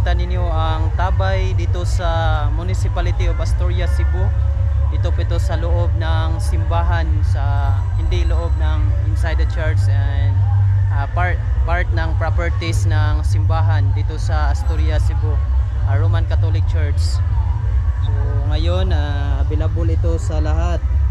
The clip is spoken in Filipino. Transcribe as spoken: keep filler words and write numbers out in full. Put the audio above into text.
makita ninyo ang tabay dito sa Municipality of Asturias, Cebu. Ito po ito sa loob ng simbahan, sa hindi loob ng inside the church, and uh, part part ng properties ng simbahan dito sa Asturias, Cebu, uh, Roman Catholic Church. So ngayon uh, available ito sa lahat.